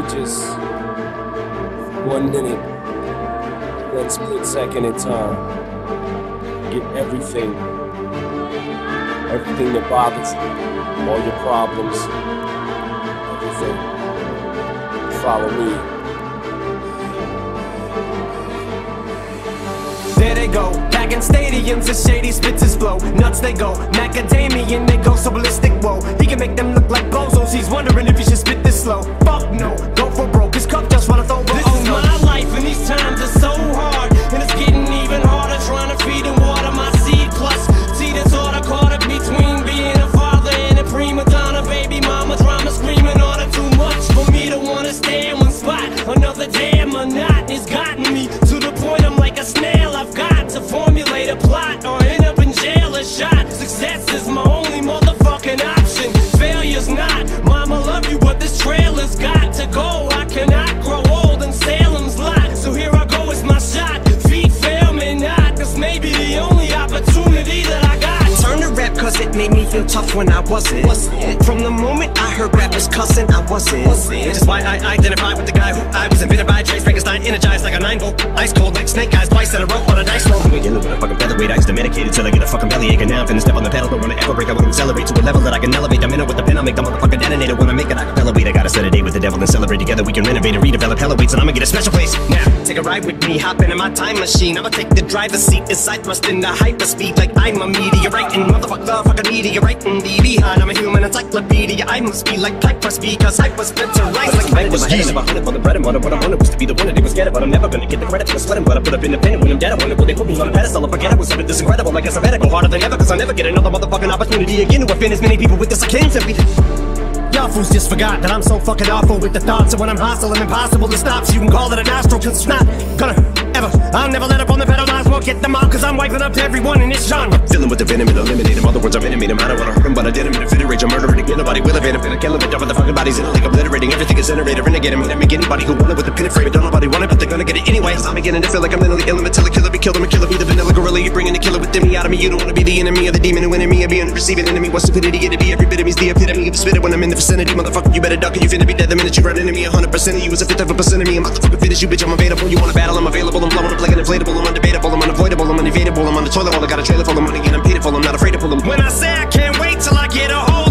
just 1 minute, 1 split second in time. Get everything that bothers you, all your problems, everything. Follow me. There they go, back in stadiums, as shady spits his flow. Nuts they go, macadamian, they go so ballistic, whoa. He can make them look like bozos, he's wondering if he should spit this slow. Fuck no, go for broke, his cup just wanna throw. This is my life and these times are so hard, and it's getting even harder trying to feed and water my seed. Plus, see this order caught up between being a father and a prima donna. Baby mama drama screaming order too much for me to wanna stay in one spot. Another damn monotony's gotten me to the point I'm like a snail. I've got to formulate a plot or end up in jail or shot. Success is my only motherfucking option. Failure's not. Mama love you, but this trailer's got to go. I cannot grow old in Salem's lot, so here I go, it's my shot. Feet fail me not, this may be the only opportunity that I got. Turn to rap cause it made me feel tough when I wasn't. From the moment I heard rappers cussing, I wasn't. Which is why I identify with the guy who I was invented by. Trace Frankenstein, energized like a 9-volt. Ice cold like snake eyes, twice in a row on a dice roll. I'm dealing with a fucking featherweight, I used to medicate it till I get a fucking bellyache. And now I'm finna step on the pedal, don't wanna ever break. I wanna accelerate to a level that I can elevate. I'm in it with the pen, I'll make the motherfucking detonator. When I make it, I can elevate. I gotta set a date with the devil and celebrate together. We can renovate and redevelop hella weights, and I'ma get a special place. Now, take a ride with me, hop into my time machine. I'ma take the driver's seat as I thrust into hyperspeed like I'm a meteorite. And motherfucking meteorite and be behind. I'm a human encyclopedia. I must be like type must be, cause I was meant to rise like I was head. Never hunted for the bread and butter. What I wanted was to be the one that they was scared of, but I'm never gonna get the credit for the sweating. But I put up independent when I'm dead. I wonder will they put me on a pedestal. I forget I was something this incredible. I guess I better go harder than ever, cause I'll never get another motherfucking opportunity again to offend as many people with this. I can't simply. Y'all fools just forgot that I'm so fucking awful with the thoughts. And when I'm hostile, I'm impossible to stop. So you can call it a nostril, cause it's not gonna ever. I'll never let up on the pedal, I won't get them out, cause I'm wiping up to everyone in this genre. Filling with the venom and eliminate him. Other words, I'm intimate him. I don't wanna hurt him, but I did him in a fit of rage. I'm murdering again. Nobody will evade him. Finna kill him and dump the fucking bodies in a lake, obliterating everything is generated. Renegade him and make anybody who want it with the pin and frame it. Don't nobody want it, but they're gonna get it anyway. I'm beginning to feel like I'm mentally ill until a killer be killed him and kill him. Be the vanilla gorilla, you're bringing the killer within me out of me. You don't wanna be the enemy of the demon who enemy of being receiving enemy. What stupidity it'd be, every bit of me's the epitome of spit it when I'm in the vicinity. Motherfucker, you better duck it, you finna be dead the minute you run into me. 100% of you is a fifth of a percent of me. I'm motherfucking finish you, bitch, I'm available. You wanna battle, I'm available. I'm blowing up like an inflatable. I'm undebatable, I'm unavoidable, I'm unevadable. I'm on the toilet while I got a trailer full of money and I'm paid it full. I'm not afraid to pull them. When I say I can't wait till I get a hold